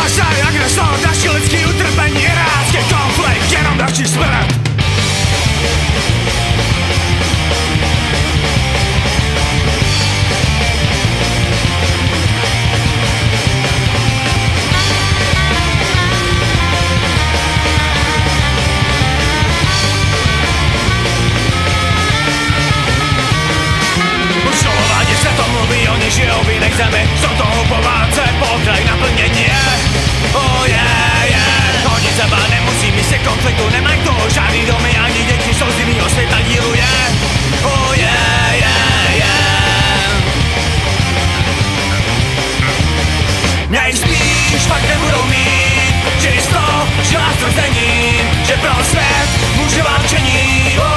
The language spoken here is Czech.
se jak neslo další lidský utrpení, irácký konflikt, jenom další smrt. Se to mluví, oni žijou v jiných zemi, jsou toho po válce, pokraj naplnění je. Oh yeah, yeah. Oni třeba nemusí místě konfliktu, nemají toho žádný domy, ani děti jsou z jinýho světa dílu je. Oh yeah, yeah, yeah. Měj spíš, fakt nebudou mít, že jisto, že vás tvrzení, že pro svět může válčení.